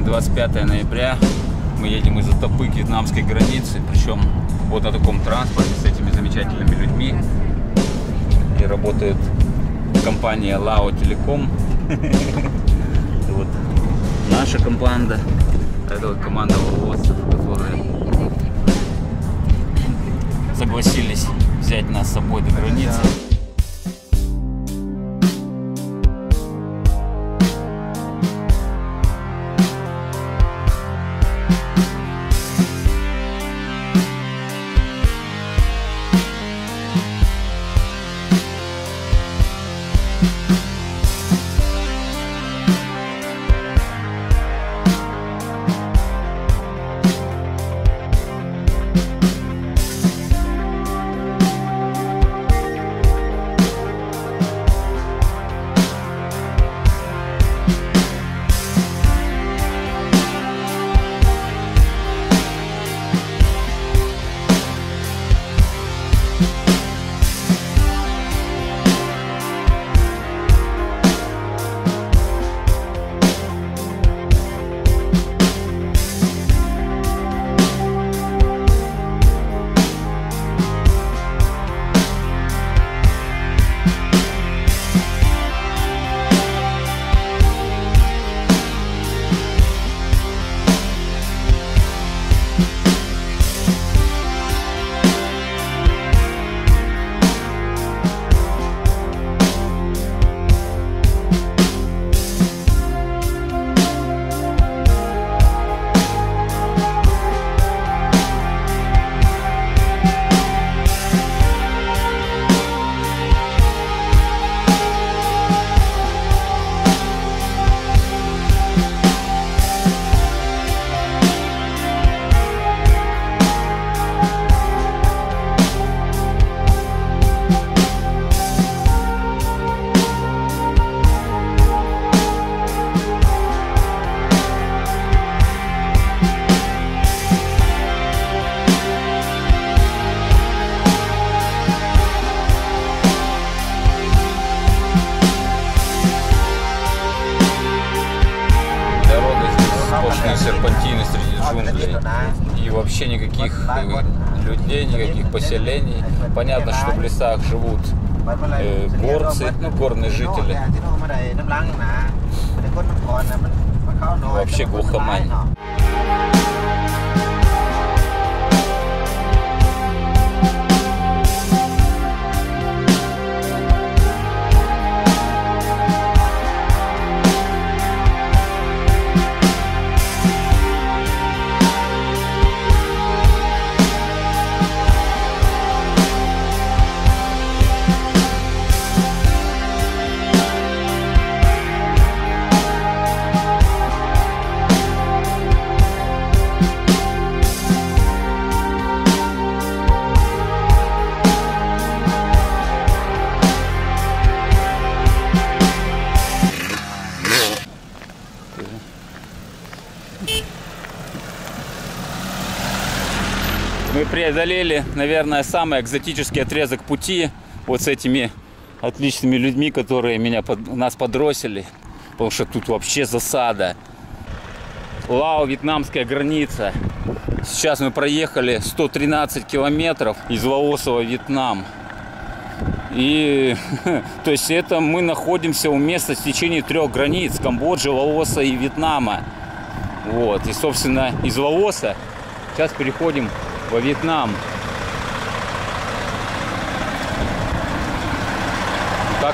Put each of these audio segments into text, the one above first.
Сегодня 25 ноября. Мы едем из Атапы к вьетнамской границе. Причем вот на таком транспорте с этими замечательными людьми. И работает компания Lao Telecom. Вот наша команда. Это вот команда воловодцев, которые согласились взять нас с собой до границы. Серпантины среди джунглей. И вообще никаких людей, никаких поселений. Понятно, что в лесах живут горцы, горные жители. Вообще глухомань. Мы преодолели, наверное, самый экзотический отрезок пути вот с этими отличными людьми, которые нас подбросили, потому что тут вообще засада. Лао-вьетнамская граница. Сейчас мы проехали 113 километров из Лаоса во Вьетнам. И то есть это мы находимся у места стечения 3 границ: Камбоджи, Лаоса и Вьетнама. Вот. И, собственно, из Лаоса сейчас переходим во Вьетнам. Так.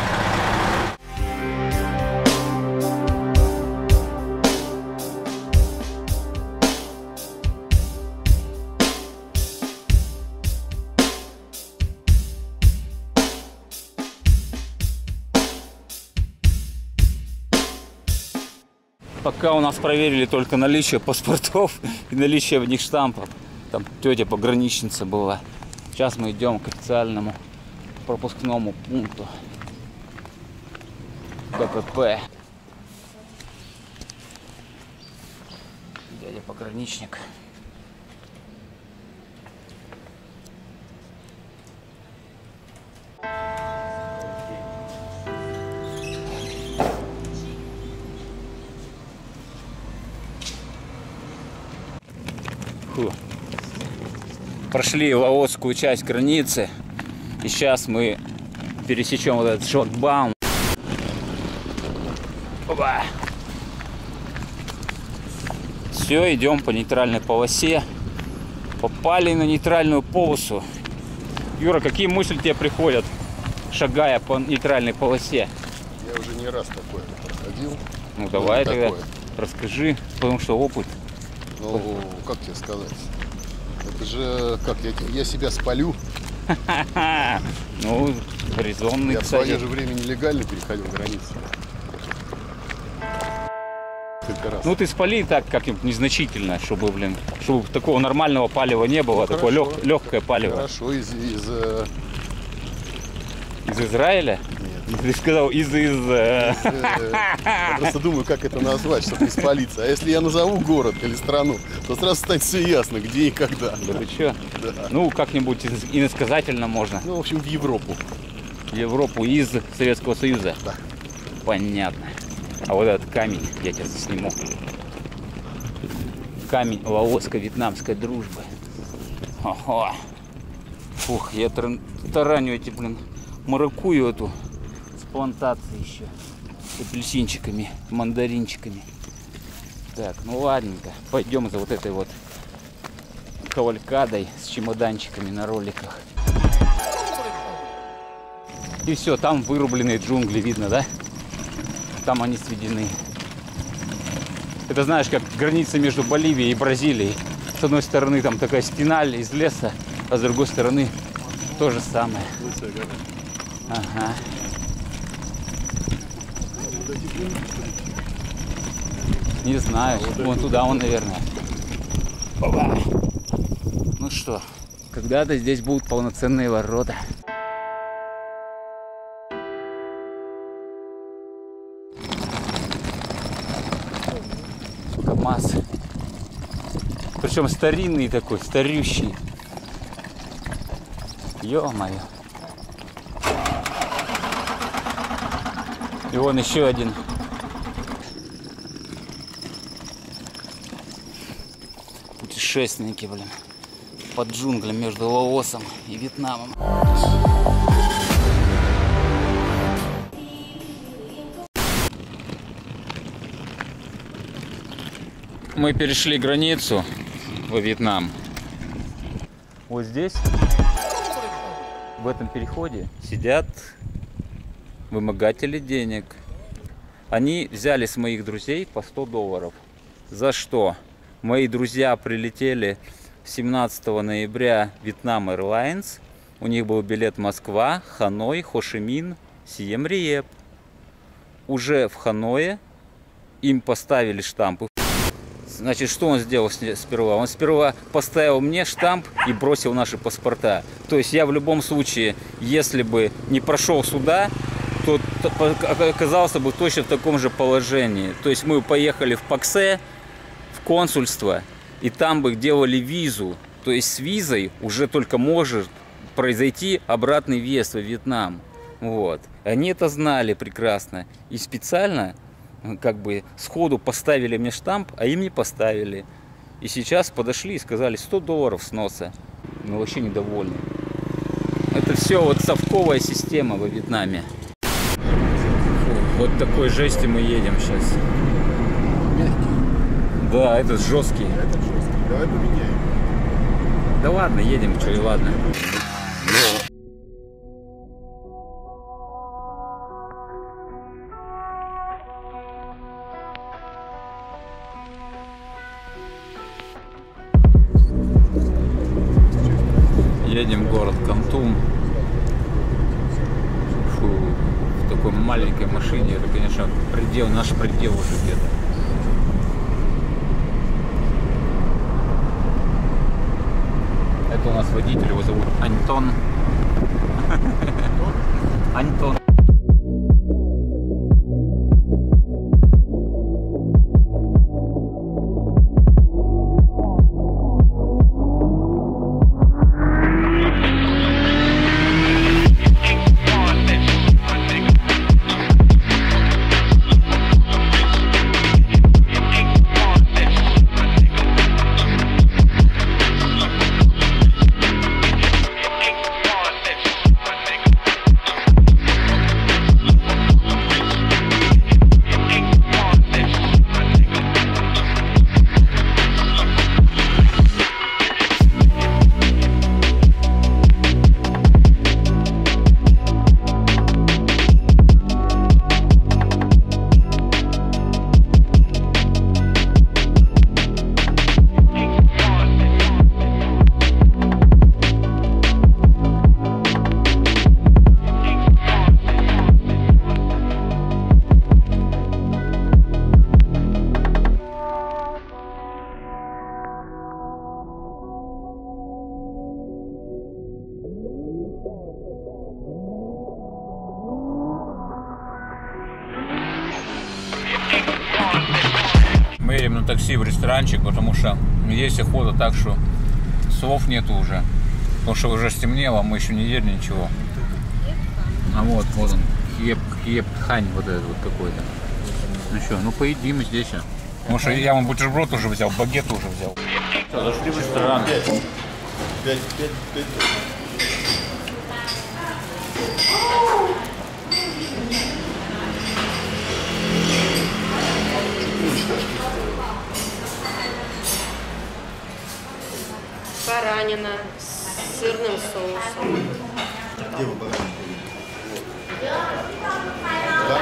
Пока у нас проверили только наличие паспортов и наличие в них штампов. Там тетя пограничница была. Сейчас мы идем к официальному пропускному пункту КПП. Дядя пограничник. Фу. Прошли лаосскую часть границы. И сейчас мы пересечем вот этот шлагбаум. Опа. Все, идем по нейтральной полосе. Попали на нейтральную полосу. Юра, какие мысли тебе приходят, шагая по нейтральной полосе? Я уже не раз такое проходил. Ну давай тогда расскажи, потому что опыт. Ну, как тебе сказать? Это же, как, я себя спалю. Ну, резонный Я в свое же время нелегально переходил границу. Ну ты спали так как-нибудь незначительно, чтобы, блин, чтобы такого нормального палева не было, ну, такое легкое палево. Хорошо, из Израиля? Нет. Ты сказал Я просто думаю, как это назвать, чтобы не спалиться. А если я назову город или страну, то сразу станет все ясно, где и когда. Да ты чё? Да. Ну, как-нибудь иносказательно можно. Ну, в общем, в Европу. В Европу из Советского Союза? Да. Понятно. А вот этот камень я тебя засниму. Камень лаоско-вьетнамской дружбы. Ого. Фух, я тараню эти, блин, маракую эту с плантацией еще. С апельсинчиками, мандаринчиками. Так, ну ладненько. Пойдем за вот этой вот кавалькадой с чемоданчиками на роликах. И все, там вырубленные джунгли, видно, да? Там они сведены. Это знаешь, как граница между Боливией и Бразилией. С одной стороны там такая стена из леса, а с другой стороны то же самое. Ага. Не знаю, вон туда он, наверное. Опа. Ну что, когда-то здесь будут полноценные ворота. КамАЗ. Причем старинный такой, старющий. Ё-моё. И вон еще один. Путешественники, блин. Под джунглем между Лаосом и Вьетнамом. Мы перешли границу во Вьетнам. Вот здесь, в этом переходе, сидят вымогатели денег. Они взяли с моих друзей по $100. За что? Мои друзья прилетели 17 ноября в Vietnam Airlines. У них был билет Москва, Ханой, Хошимин, Сием-Риеп. Уже в Ханое им поставили штампы. Значит, что он сделал сперва? Он сперва поставил мне штамп и бросил наши паспорта. То есть я в любом случае, если бы не прошел сюда, то оказался бы точно в таком же положении. То есть мы поехали в Паксе, в консульство, и там бы делали визу. То есть с визой уже только может произойти обратный въезд во Вьетнам. Вот. Они это знали прекрасно. И специально как бы сходу поставили мне штамп, а им не поставили. И сейчас подошли и сказали $100 сноса. Мы вообще недовольны. Это все вот совковая система во Вьетнаме. Вот такой жести мы едем сейчас. Мягкий. Да, этот жесткий. Этот жесткий. Давай поменяем. Да ладно, едем, что и ладно. Едем в город Кантум. Фу, в такой маленькой машине. Это, конечно, предел, наш предел уже где-то. Это у нас водитель, его зовут Антон. Антон. такси в ресторанчик, потому что есть охота так, что слов нету уже. Потому что уже стемнело, мы еще не ели ничего. А вот он, хлеб-тхань вот этот вот какой-то. Ну что, ну поедим здесь. Потому что я вон бутерброд уже взял, багет уже взял. Все, зашли в ресторан. 5. Баранина с сырным соусом. Где вы баранина? Да?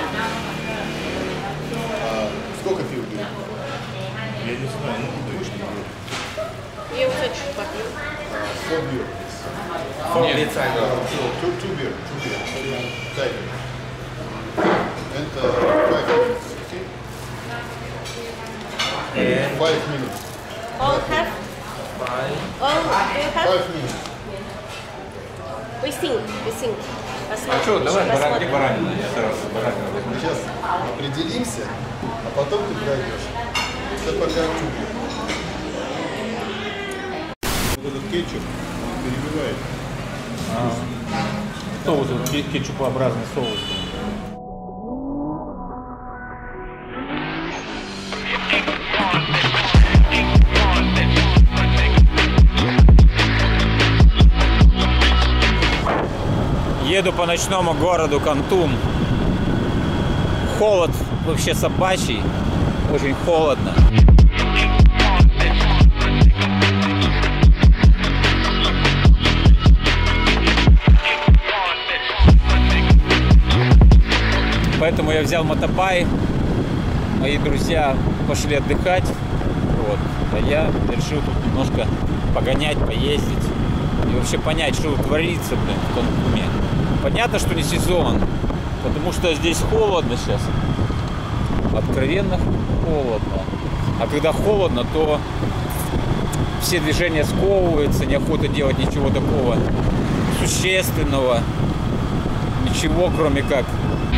Сколько пива будет? Я не знаю, ну точно будет. Я вот это чуть попью. 4 beer. Нет. Two beer. Дай. Это 5 minutes. 5 minutes. All have? All, do you 5 have? minutes. We think. А что, давай где баранина? Я сразу баранину возьму. Сейчас определимся, а потом ты пройдешь. Сейчас пока чубик. Вот этот кетчуп перебивает. Соус, кетчупообразный соус. Еду по ночному городу Кантум. Холод вообще собачий, очень холодно. Поэтому я взял мотопай, мои друзья пошли отдыхать, вот, а я решил тут немножко погонять, поездить и вообще понять, что тут творится, блин, в Кантуме. Понятно, что не сезон, потому что здесь холодно сейчас, откровенно холодно. А когда холодно, то все движения сковываются, неохота делать ничего такого существенного, ничего кроме как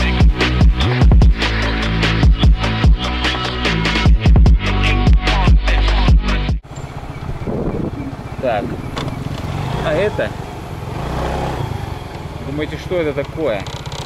так. А это? Думаете, что это такое?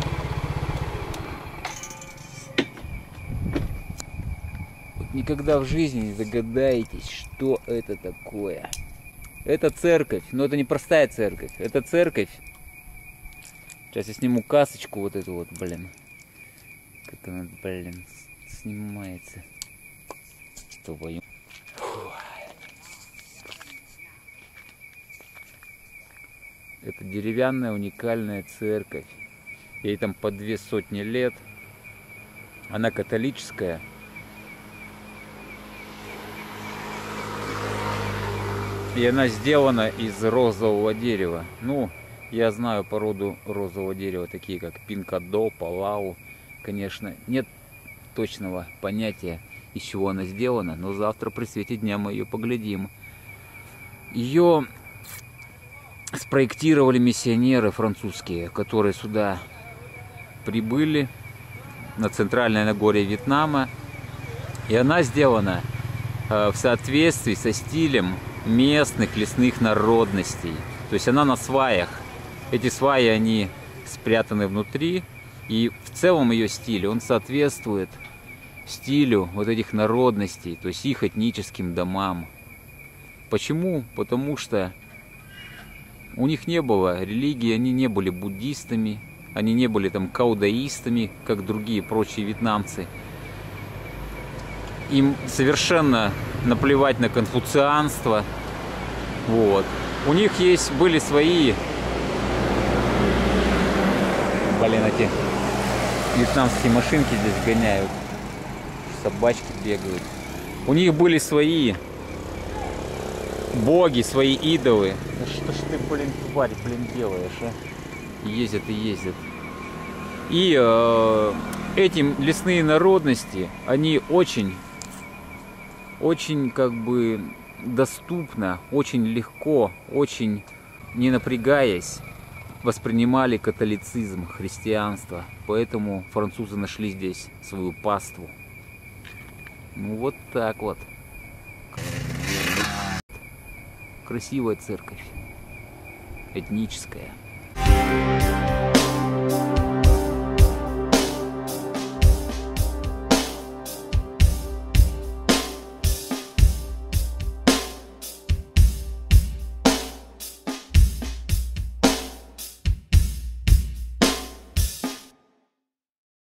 Вот никогда в жизни не догадаетесь, что это такое. Это церковь, но это не простая церковь. Это церковь. Сейчас я сниму касочку вот эту вот, блин. Как она, блин, снимается. Твою. Это деревянная уникальная церковь. Ей там по 200 лет. Она католическая. И она сделана из розового дерева. Ну, я знаю породу розового дерева, такие как пинкадо, палау. Конечно, нет точного понятия, из чего она сделана, но завтра при свете дня мы ее поглядим. Ее спроектировали миссионеры французские, которые сюда прибыли, на центральное Нагорье Вьетнама. И она сделана в соответствии со стилем местных лесных народностей. То есть она на сваях. Эти сваи, они спрятаны внутри. И в целом ее стиль, он соответствует стилю вот этих народностей, то есть их этническим домам. Почему? Потому что у них не было религии, они не были буддистами, они не были там каудаистами, как другие прочие вьетнамцы. Им совершенно наплевать на конфуцианство. Вот. У них были свои, блин, эти вьетнамские машинки здесь гоняют, собачки бегают. У них были свои боги, свои идолы. Да что ж ты, блин, тварь, блин, делаешь, а? Ездят и ездят. И эти лесные народности, они очень как бы доступно, очень легко, очень не напрягаясь, воспринимали католицизм, христианство. Поэтому французы нашли здесь свою паству. Ну вот так вот. Красивая церковь. Этническая.